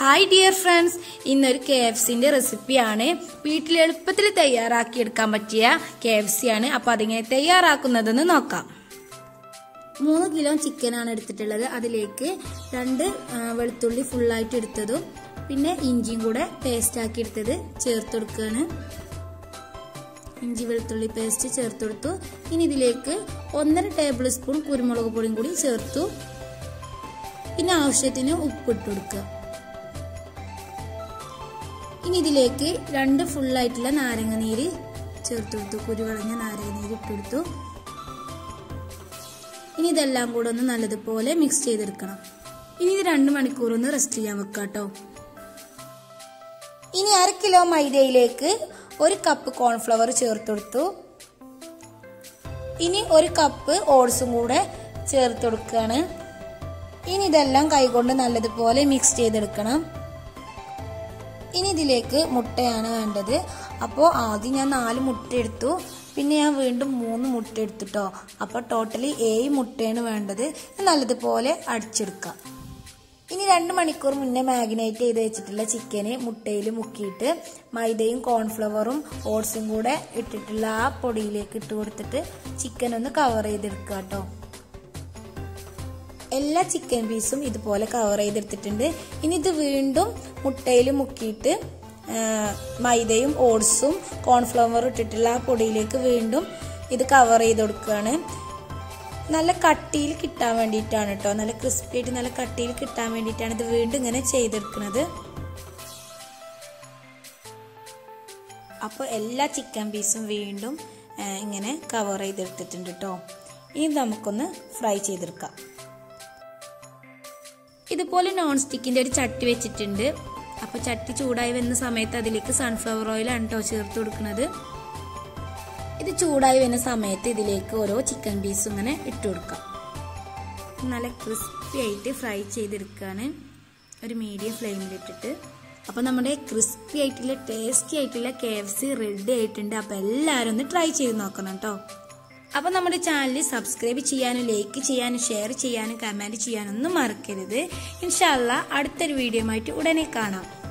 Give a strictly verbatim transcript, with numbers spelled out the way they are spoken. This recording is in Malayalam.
ഹായ് ഡിയർ ഫ്രണ്ട്സ്, ഇന്നൊരു കെ എഫ് സിന്റെ റെസിപ്പിയാണ്. വീട്ടിൽ എളുപ്പത്തിൽ തയ്യാറാക്കി എടുക്കാൻ പറ്റിയ കെ എഫ് സി ആണ്. അപ്പൊ അതെങ്ങനെ തയ്യാറാക്കുന്നതെന്ന് നോക്കാം. മൂന്ന് കിലോ ചിക്കനാണ് എടുത്തിട്ടുള്ളത്. അതിലേക്ക് രണ്ട് വെളുത്തുള്ളി ഫുള്ളായിട്ട് എടുത്തതും പിന്നെ ഇഞ്ചിയും കൂടെ പേസ്റ്റ് ആക്കി എടുത്തത് ചേർത്ത് കൊടുക്കുകയാണ്. ഇഞ്ചി വെളുത്തുള്ളി പേസ്റ്റ് ചേർത്തെടുത്തു. ഇനി ഇതിലേക്ക് ഒന്നര ടേബിൾ സ്പൂൺ കുരുമുളക് പൊടിയും കൂടി ചേർത്തു. പിന്നെ ആവശ്യത്തിന് ഉപ്പിട്ട് കൊടുക്കുക. ഇനി ഇതിലേക്ക് രണ്ട് ഫുള്ളായിട്ടുള്ള നാരങ്ങ നീര് ചേർത്തെടുത്തു. കുരുകളഞ്ഞ നാരങ്ങ നീര് ഇട്ടെടുത്തു. ഇനി ഇതെല്ലാം കൂടെ ഒന്ന് നല്ലതുപോലെ മിക്സ് ചെയ്തെടുക്കണം. ഇനി ഇത് രണ്ട് മണിക്കൂർ ഒന്ന് റെസ്റ്റ് ചെയ്യാൻ വെക്കാം കേട്ടോ. ഇനി അര കിലോ മൈദയിലേക്ക് ഒരു കപ്പ് കോൺഫ്ലവർ ചേർത്തെടുത്തു. ഇനി ഒരു കപ്പ് ഓട്സും കൂടെ ചേർത്ത് കൊടുക്കുകയാണ്. ഇനി ഇതെല്ലാം കൈകൊണ്ട് നല്ലതുപോലെ മിക്സ് ചെയ്തെടുക്കണം. ഇനി ഇതിലേക്ക് മുട്ടയാണ് വേണ്ടത്. അപ്പോൾ ആദ്യം ഞാൻ നാല് മുട്ട എടുത്തു. പിന്നെ ഞാൻ വീണ്ടും മൂന്ന് മുട്ട എടുത്തിട്ടോ. അപ്പോൾ ടോട്ടലി ഏഴ് മുട്ടയാണ് വേണ്ടത്. നല്ലതുപോലെ അടിച്ചെടുക്കാം. ഇനി രണ്ട് മണിക്കൂർ മുന്നേ മാഗ്നേറ്റ് ചെയ്ത് വെച്ചിട്ടുള്ള ചിക്കന് മുട്ടയിൽ മുക്കിയിട്ട് മൈദയും കോൺഫ്ലവറും ഓട്സും കൂടെ ഇട്ടിട്ടുള്ള ആ പൊടിയിലേക്ക് ഇട്ട് കൊടുത്തിട്ട് ചിക്കൻ ഒന്ന് കവർ ചെയ്തെടുക്കുക കേട്ടോ. എല്ലാ ചിക്കൻ പീസും ഇതുപോലെ കവർ ചെയ്തെടുത്തിട്ടുണ്ട്. ഇനി ഇത് വീണ്ടും മുട്ടയിൽ മുക്കിയിട്ട് മൈദയും ഓട്സും കോൺഫ്ലവറും ഇട്ടിട്ടുള്ള ആ പൊടിയിലേക്ക് വീണ്ടും ഇത് കവർ ചെയ്ത് കൊടുക്കുകയാണ്. നല്ല കട്ടിയിൽ കിട്ടാൻ വേണ്ടിയിട്ടാണ് കേട്ടോ. നല്ല ക്രിസ്പി ആയിട്ട് നല്ല കട്ടിയിൽ കിട്ടാൻ വേണ്ടിയിട്ടാണ് ഇത് വീണ്ടും ഇങ്ങനെ ചെയ്തെടുക്കുന്നത്. അപ്പോൾ എല്ലാ ചിക്കൻ പീസും വീണ്ടും ഇങ്ങനെ കവർ ചെയ്തെടുത്തിട്ടുണ്ട് കേട്ടോ. ഇനി നമുക്കൊന്ന് ഫ്രൈ ചെയ്തെടുക്കാം. ഇതുപോലെ നോൺ സ്റ്റിക്കിന്റെ ഒരു ചട്ടി വെച്ചിട്ടുണ്ട്. അപ്പൊ ചട്ടി ചൂടായി വരുന്ന സമയത്ത് അതിലേക്ക് സൺഫ്ലവർ ഓയിലാണ് കേട്ടോ ചേർത്ത് കൊടുക്കുന്നത്. ഇത് ചൂടായി വരുന്ന സമയത്ത് ഇതിലേക്ക് ഓരോ ചിക്കൻ പീസും ഇങ്ങനെ ഇട്ട് കൊടുക്കാം. നല്ല ക്രിസ്പി ആയിട്ട് ഫ്രൈ ചെയ്തെടുക്കുകയാണ് ഒരു മീഡിയം ഫ്ലെയിമിലിട്ടിട്ട്. അപ്പൊ നമ്മുടെ ക്രിസ്പി ആയിട്ടുള്ള ടേസ്റ്റി ആയിട്ടുള്ള കെ എഫ് സി റെഡി ആയിട്ടുണ്ട്. അപ്പൊ എല്ലാവരും ഒന്ന് ട്രൈ ചെയ്ത് നോക്കണം കേട്ടോ. അപ്പൊ നമ്മുടെ ചാനൽ സബ്സ്ക്രൈബ് ചെയ്യാനും ലൈക്ക് ചെയ്യാനും ഷെയർ ചെയ്യാനും കമന്റ് ചെയ്യാനും ഒന്നും മറക്കരുത്. ഇൻഷാ അല്ലാഹ് അടുത്തൊരു വീഡിയോ ആയിട്ട് ഉടനെ കാണാം.